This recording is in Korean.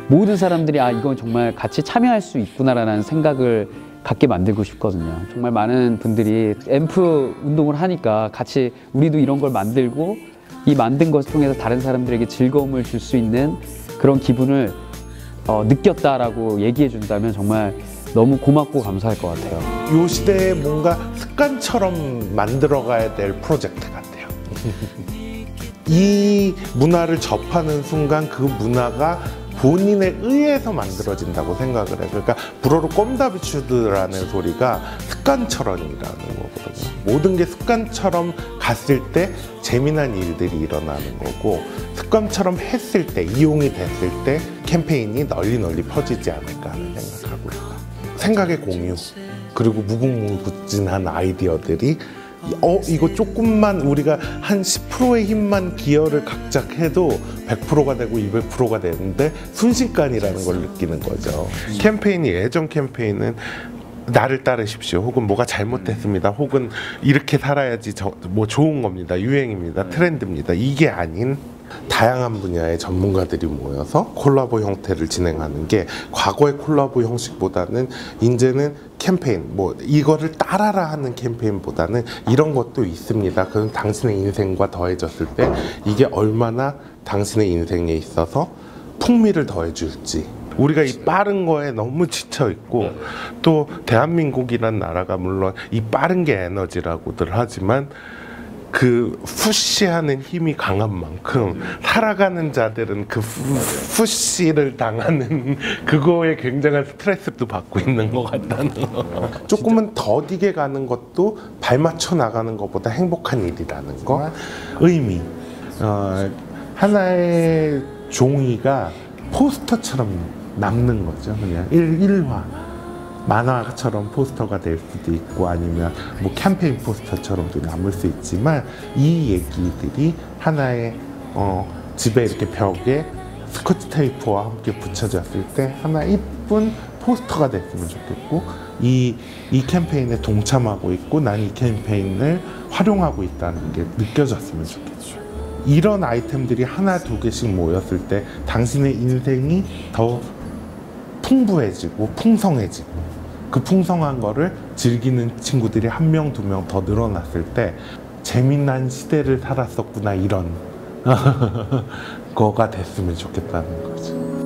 모든 사람들이 아 이건 정말 같이 참여할 수 있구나라는 생각을 갖게 만들고 싶거든요. 정말 많은 분들이 앰프 운동을 하니까 같이 우리도 이런 걸 만들고 이 만든 것을 통해서 다른 사람들에게 즐거움을 줄 수 있는 그런 기분을 느꼈다라고 얘기해 준다면 정말 너무 고맙고 감사할 것 같아요. 이 시대에 뭔가 습관처럼 만들어가야 될 프로젝트 같아요. 이 문화를 접하는 순간 그 문화가 본인에 의해서 만들어진다고 생각을 해요. 그러니까 불어로 꼼다비추드라는 소리가 습관처럼이라는 거거든요. 모든 게 습관처럼 갔을 때 재미난 일들이 일어나는 거고, 습관처럼 했을 때, 이용이 됐을 때 캠페인이 널리 퍼지지 않을까 하는 생각하고 있어요. 생각의 공유, 그리고 무궁무진한 아이디어들이 이거 조금만 우리가 한 10%의 힘만 기여를 각자 해도 100%가 되고 200%가 되는데 순식간이라는 걸 느끼는 거죠. 캠페인이, 예전 캠페인은 나를 따르십시오, 혹은 뭐가 잘못됐습니다, 혹은 이렇게 살아야지 뭐 좋은 겁니다, 유행입니다, 트렌드입니다, 이게 아닌 다양한 분야의 전문가들이 모여서 콜라보 형태를 진행하는 게, 과거의 콜라보 형식보다는 이제는 캠페인, 뭐 이거를 따라라 하는 캠페인보다는 이런 것도 있습니다, 그럼 당신의 인생과 더해졌을 때 이게 얼마나 당신의 인생에 있어서 풍미를 더해줄지. 우리가 이 빠른 거에 너무 지쳐 있고, 또 대한민국이란 나라가 물론 이 빠른 게 에너지라고들 하지만 그 푸시하는 힘이 강한 만큼 살아가는 자들은 그 푸시를 당하는 그거에 굉장한 스트레스도 받고 있는 것 같다는 거. 조금은 더디게 가는 것도 발맞춰 나가는 것보다 행복한 일이라는 거. 의미, 하나의 종이가 포스터처럼 남는 거죠. 그냥 일화 만화처럼 포스터가 될 수도 있고, 아니면 뭐 캠페인 포스터처럼도 남을 수 있지만, 이 얘기들이 하나의 집에 이렇게 벽에 스코치 테이프와 함께 붙여졌을 때 하나 이쁜 포스터가 됐으면 좋겠고, 이 캠페인에 동참하고 있고 난 이 캠페인을 활용하고 있다는 게 느껴졌으면 좋겠죠. 이런 아이템들이 하나 두 개씩 모였을 때 당신의 인생이 더 풍부해지고 풍성해지고, 그 풍성한 거를 즐기는 친구들이 한 명, 두 명 더 늘어났을 때 재미난 시대를 살았었구나, 이런 거가 됐으면 좋겠다는 거죠.